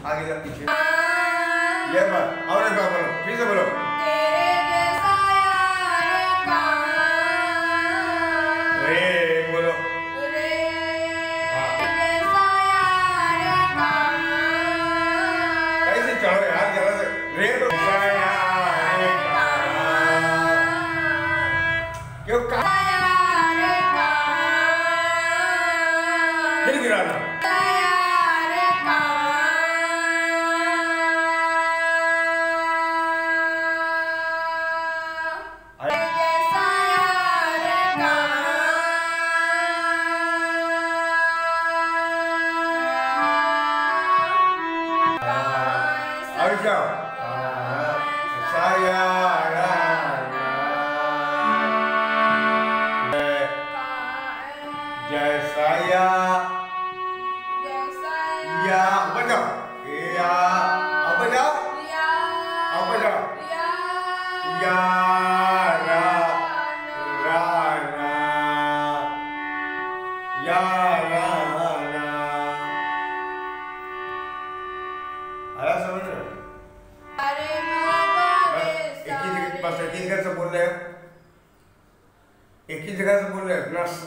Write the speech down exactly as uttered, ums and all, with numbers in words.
आगे जा पीछे ये बात और एक बार बोलो फिर से बोलो तेरे जैसा यार कहाँ रे बोलो रे जैसा यार कहाँ कैसे चढ़ो यार जरा से रे तो यार कहाँ क्यों कहाँ यार कहाँ फिर गिराना जैसा या या बजाओ या अब बजाओ अब बजाओ या रा रा रा या रा रा आया समझ रहे हो? बस एक ही जगह बस एक ही जगह से बोल रहे हो एक ही जगह से बोल रहे हो ना